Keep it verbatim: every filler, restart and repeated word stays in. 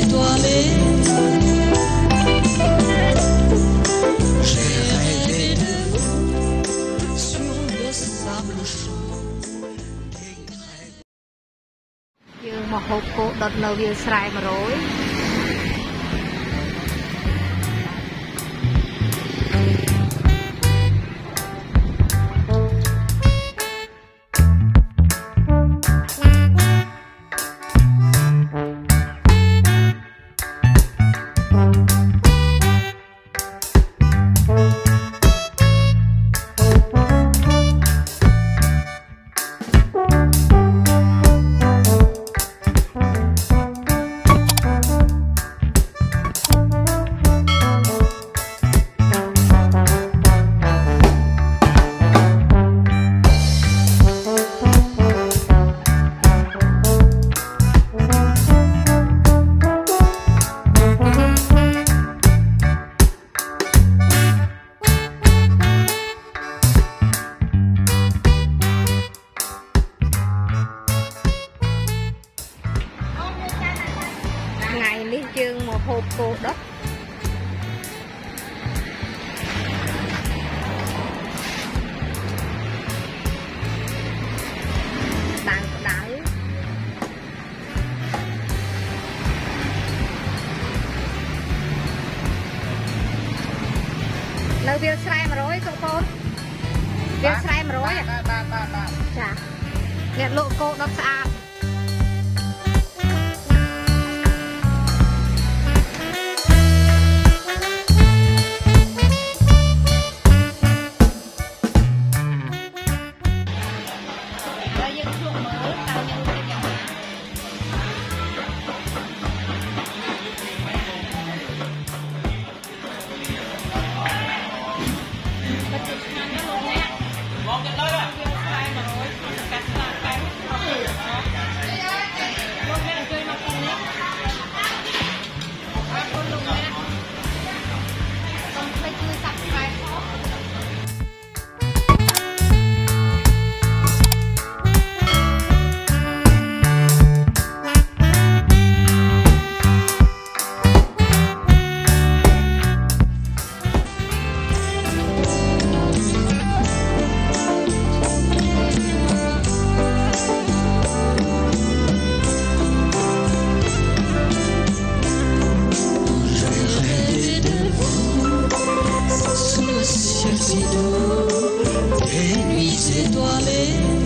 étoilées. J'ai rêvé de vous sur le sable chaud. Dương mà hộp cô đợt lâu viên sài mà rồi. Ngày đi chương một hộp cô đất đang đáy lâu việc sai mà rồi cậu con việc sai mà rồi chà nghe lộ cô đất xa ciel si doux, des nuits étoilées.